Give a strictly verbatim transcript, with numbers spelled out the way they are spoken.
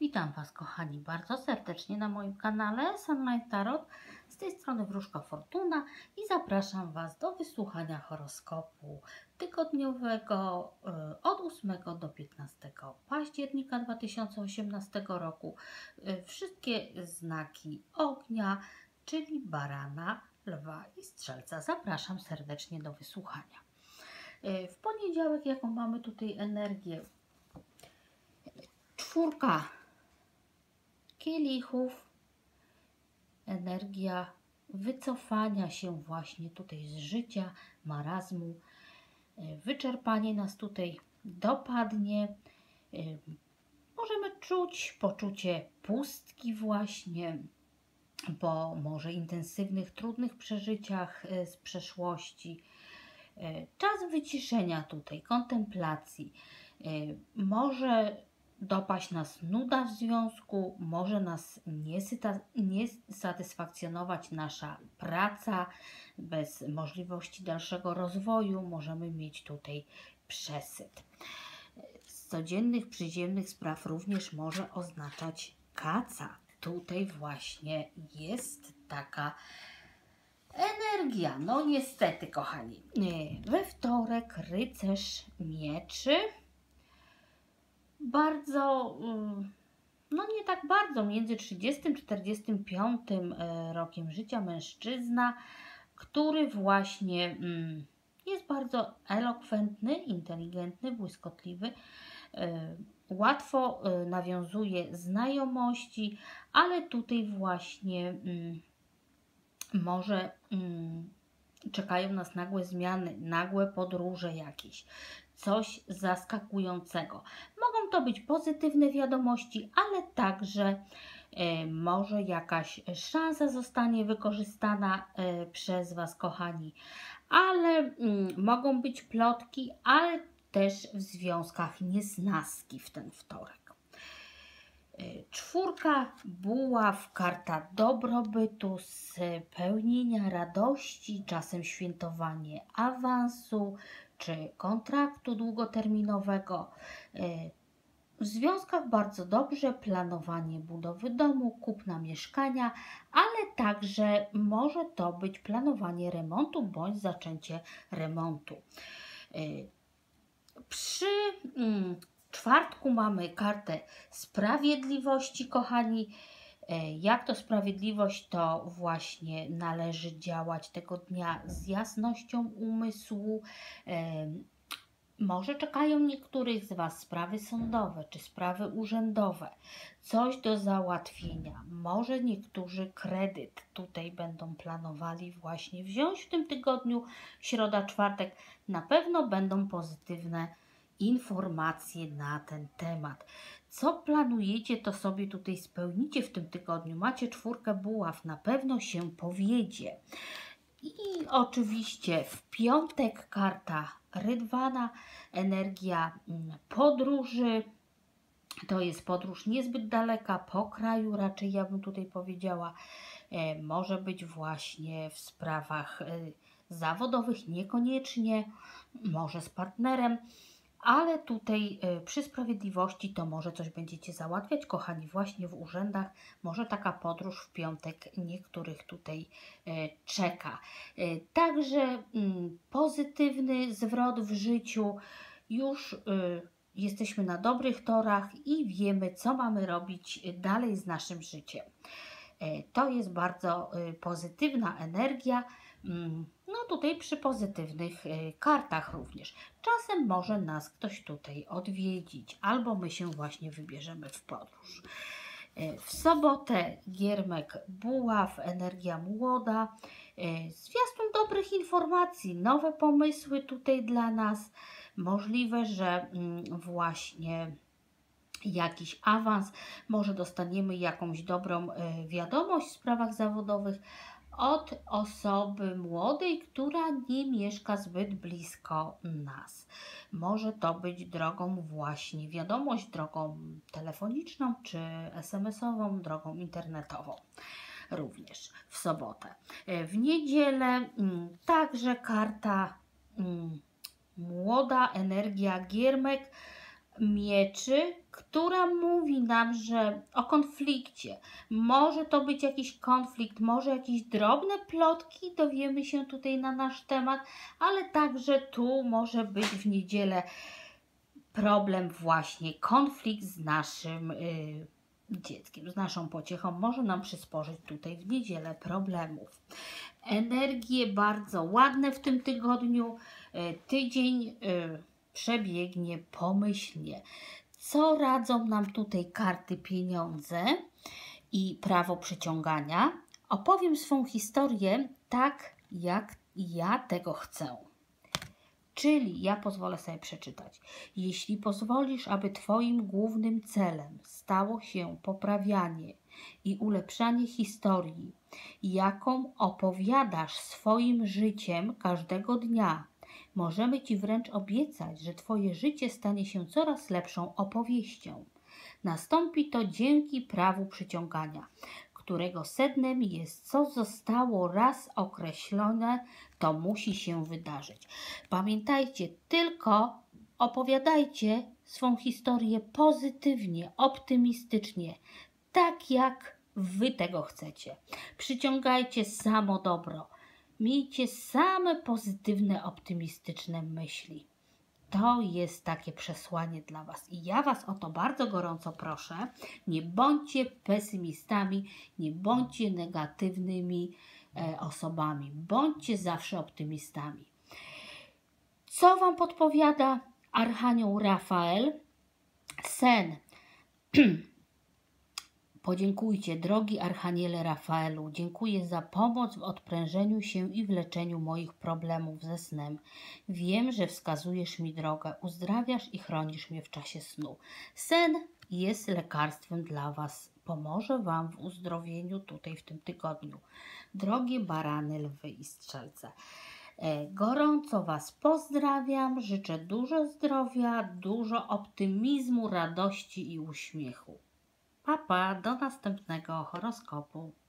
Witam Was, kochani, bardzo serdecznie na moim kanale Sunlight Tarot. Z tej strony Wróżka Fortuna i zapraszam Was do wysłuchania horoskopu tygodniowego y, od ósmego do piętnastego października dwa tysiące osiemnastego roku. Y, Wszystkie znaki ognia, czyli barana, lwa i strzelca. Zapraszam serdecznie do wysłuchania. Y, W poniedziałek, jaką mamy tutaj energię? Czwórka kielichów, energia wycofania się właśnie tutaj z życia, marazmu, wyczerpanie nas tutaj dopadnie. Możemy czuć poczucie pustki właśnie, po może intensywnych, trudnych przeżyciach z przeszłości. Czas wyciszenia tutaj, kontemplacji. Może dopaść nas nuda w związku, może nas nie satysfakcjonować nasza praca bez możliwości dalszego rozwoju, możemy mieć tutaj przesyt. Z codziennych, przyziemnych spraw również może oznaczać kaca. Tutaj właśnie jest taka energia. No niestety, kochani. We wtorek rycerz mieczy. Bardzo, no nie tak bardzo, między trzydziestym a czterdziestym piątym rokiem życia mężczyzna, który właśnie jest bardzo elokwentny, inteligentny, błyskotliwy, łatwo nawiązuje znajomości, ale tutaj właśnie może czekają nas nagłe zmiany, nagłe podróże jakieś, coś zaskakującego. Mogą to być pozytywne wiadomości, ale także e, może jakaś szansa zostanie wykorzystana e, przez Was, kochani, ale mm, mogą być plotki, ale też w związkach niesnaski w ten wtorek. Czwórka buław, karta dobrobytu, spełnienia radości, czasem świętowanie awansu czy kontraktu długoterminowego. W związkach bardzo dobrze planowanie budowy domu, kupna mieszkania, ale także może to być planowanie remontu bądź zaczęcie remontu. Przy mm, czwartku mamy kartę sprawiedliwości, kochani. Jak to sprawiedliwość, to właśnie należy działać tego dnia z jasnością umysłu. Może czekają niektórych z Was sprawy sądowe czy sprawy urzędowe, coś do załatwienia. Może niektórzy kredyt tutaj będą planowali właśnie wziąć w tym tygodniu, środa, czwartek. Na pewno będą pozytywne informacje na ten temat. Co planujecie, to sobie tutaj spełnicie w tym tygodniu. Macie czwórkę buław, na pewno się powiedzie. I oczywiście w piątek karta rydwana, energia podróży. To jest podróż niezbyt daleka, po kraju raczej, ja bym tutaj powiedziała. E, może być właśnie w sprawach e, zawodowych, niekoniecznie, może z partnerem. Ale tutaj y, przy sprawiedliwości to może coś będziecie załatwiać, kochani, właśnie w urzędach. Może taka podróż w piątek niektórych tutaj y, czeka. Y, także y, pozytywny zwrot w życiu. Już y, jesteśmy na dobrych torach i wiemy, co mamy robić dalej z naszym życiem. Y, to jest bardzo y, pozytywna energia. No tutaj przy pozytywnych y, kartach również. Czasem może nas ktoś tutaj odwiedzić, albo my się właśnie wybierzemy w podróż. Y, w sobotę giermek buław, energia młoda, y, zwiastun dobrych informacji, nowe pomysły tutaj dla nas. Możliwe, że y, właśnie jakiś awans, może dostaniemy jakąś dobrą y, wiadomość w sprawach zawodowych od osoby młodej, która nie mieszka zbyt blisko nas. Może to być drogą właśnie wiadomość, drogą telefoniczną czy es em esową, drogą internetową. Również w sobotę. W niedzielę także karta młoda, energia giermek, mieczy, która mówi nam, że o konflikcie. Może to być jakiś konflikt, może jakieś drobne plotki, dowiemy się tutaj na nasz temat, ale także tu może być w niedzielę problem właśnie, konflikt z naszym y, dzieckiem, z naszą pociechą. Może nam przysporzyć tutaj w niedzielę problemów. Energie bardzo ładne w tym tygodniu. Y, tydzień y, przebiegnie pomyślnie. Co radzą nam tutaj karty pieniądze i prawo przyciągania? Opowiem swą historię tak, jak ja tego chcę. Czyli ja pozwolę sobie przeczytać. Jeśli pozwolisz, aby Twoim głównym celem stało się poprawianie i ulepszanie historii, jaką opowiadasz swoim życiem każdego dnia, możemy Ci wręcz obiecać, że Twoje życie stanie się coraz lepszą opowieścią. Nastąpi to dzięki prawu przyciągania, którego sednem jest, co zostało raz określone, to musi się wydarzyć. Pamiętajcie, tylko opowiadajcie swą historię pozytywnie, optymistycznie, tak jak Wy tego chcecie. Przyciągajcie samo dobro. Miejcie same pozytywne, optymistyczne myśli. To jest takie przesłanie dla Was i ja Was o to bardzo gorąco proszę. Nie bądźcie pesymistami, nie bądźcie negatywnymi e, osobami, bądźcie zawsze optymistami. Co Wam podpowiada Archanioł Rafael? Sen. Podziękujcie, drogi Archaniele Rafaelu, dziękuję za pomoc w odprężeniu się i w leczeniu moich problemów ze snem. Wiem, że wskazujesz mi drogę, uzdrawiasz i chronisz mnie w czasie snu. Sen jest lekarstwem dla Was, pomoże Wam w uzdrowieniu tutaj w tym tygodniu. Drogie barany, lwy i strzelce, gorąco Was pozdrawiam, życzę dużo zdrowia, dużo optymizmu, radości i uśmiechu. Pa, pa, do następnego horoskopu.